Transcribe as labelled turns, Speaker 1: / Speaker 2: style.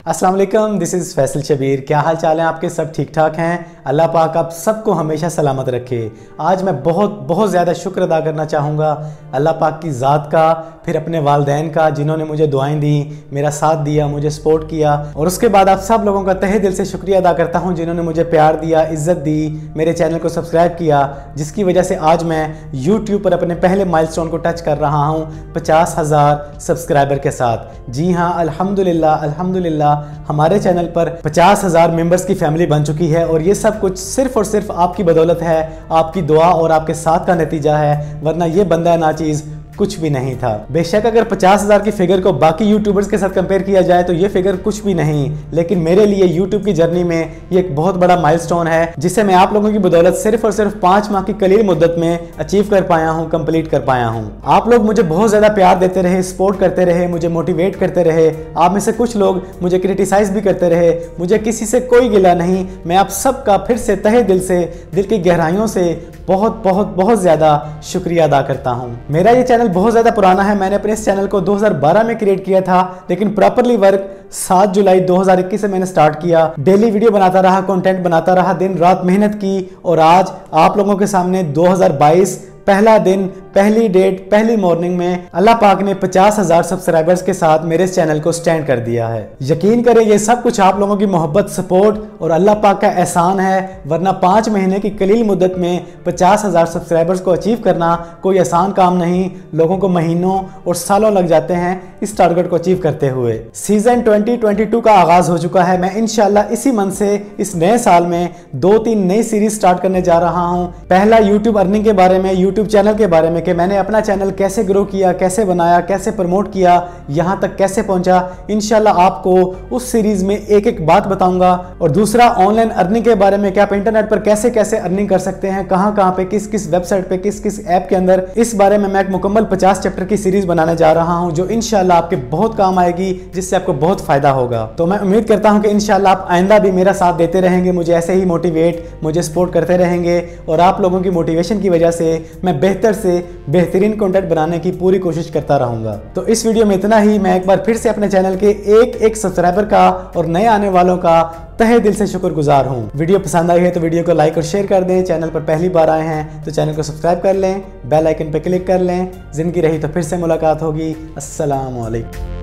Speaker 1: अस्सलाम वालेकुम, this is Faisal Shabir. क्या हाल चाल है आपके? सब ठीक ठाक हैं? अल्लाह पाक आप सबको हमेशा सलामत रखे। आज मैं बहुत ज़्यादा शुक्र अदा करना चाहूँगा अल्लाह पाक की ज़ात का, फिर अपने वालदैन का जिन्होंने मुझे दुआएं दी, मेरा साथ दिया, मुझे सपोर्ट किया, और उसके बाद आप सब लोगों का तहे दिल से शुक्रिया अदा करता हूँ जिन्होंने मुझे प्यार दिया, इज़्ज़त दी, मेरे चैनल को सब्सक्राइब किया, जिसकी वजह से आज मैं यूट्यूब पर अपने पहले माइलस्टोन को टच कर रहा हूँ 50,000 सब्सक्राइबर के साथ। जी हाँ, अल्हम्दुलिल्लाह हमारे चैनल पर 50,000 मेंबर्स की फैमिली बन चुकी है, और ये सब कुछ सिर्फ और सिर्फ आपकी बदौलत है, आपकी दुआ और आपके साथ का नतीजा है, वरना ये बंदा नाचीज़ कुछ भी नहीं था। बेशक अगर 50,000 की फिगर को बाकी यूट्यूबर्स के साथ कंपेयर किया जाए तो ये फिगर कुछ भी नहीं, लेकिन मेरे लिए यूट्यूब की जर्नी में ये एक बहुत बड़ा माइलस्टोन है जिसे मैं आप लोगों की बदौलत सिर्फ और सिर्फ 5 माह की कलील मुद्दत में अचीव कर पाया हूँ, कंप्लीट कर पाया हूँ। आप लोग मुझे बहुत ज्यादा प्यार देते रहे, सपोर्ट करते रहे, मुझे मोटिवेट करते रहे। आप में से कुछ लोग मुझे क्रिटिसाइज भी करते रहे। मुझे किसी से कोई गिला नहीं। मैं आप सबका फिर से तहे दिल से, दिल की गहराइयों से बहुत ज्यादा शुक्रिया अदा करता हूँ। मेरा ये चैनल बहुत ज़्यादा पुराना है। मैंने अपने इस चैनल को 2012 में क्रिएट किया था, लेकिन प्रॉपरली वर्क 7 जुलाई 2021 से मैंने स्टार्ट किया। डेली वीडियो बनाता रहा, कंटेंट बनाता रहा, दिन रात मेहनत की, और आज आप लोगों के सामने 2022 पहला दिन, पहली डेट, पहली मॉर्निंग में अल्लाह पाक ने 50,000 सब्सक्राइबर्स के साथ मेरे इस चैनल को स्टैंड कर दिया है। यकीन करें ये सब कुछ आप लोगों की मोहब्बत, सपोर्ट और अल्लाह पाक का एहसान है, वरना 5 महीने की कलील मुद्दत में 50,000 सब्सक्राइबर्स को अचीव करना कोई आसान काम नहीं। लोगों को महीनों और सालों लग जाते हैं इस टारगेट को अचीव करते हुए। सीजन 2022 का आगाज हो चुका है। मैं इंशाल्लाह इसी मंथ से इस नए साल में 2-3 नई सीरीज स्टार्ट करने जा रहा हूं। पहला यूट्यूब अर्निंग के बारे में, यूट्यूब चैनल के बारे में कि मैंने अपना चैनल कैसे ग्रो किया, कैसे बनाया, कैसे प्रमोट किया, यहां तक कैसे पहुंचा। इंशाल्लाह आपको उस सीरीज में एक एक बात बताऊंगा। और दूसरा ऑनलाइन अर्निंग के बारे में कि आप इंटरनेट पर कैसे कैसे अर्निंग कर सकते हैं, कहां पे, किस किस वेबसाइट पे, किस किस ऐप के अंदर। इस बारे में मैं एक मुकम्मल 50 चैप्टर की सीरीज बनाने जा रहा हूं जो इंशाल्लाह आपके बहुत काम आएगी, जिससे आपको बहुत फायदा होगा। तो मैं उम्मीद करता हूं कि इंशाल्लाह आप आइंदा भी मेरा साथ देते रहेंगे, मुझे ऐसे ही मोटिवेट, मुझे सपोर्ट करते रहेंगे, और आप लोगों की मोटिवेशन की वजह से मैं बेहतर से बेहतरीन कंटेंट बनाने की पूरी कोशिश करता रहूंगा। तो इस वीडियो में इतना ही। मैं एक बार फिर से अपने चैनल के एक सब्सक्राइबर का और नए आने वालों का तहे दिल से शुक्रगुजार हूं। वीडियो पसंद आई है तो वीडियो को लाइक और शेयर कर दें। चैनल पर पहली बार आए हैं तो चैनल को सब्सक्राइब कर लें, बेल आइकन पर क्लिक कर लें। जिंदगी रही तो फिर से मुलाकात होगी। अस्सलाम वालेकुम।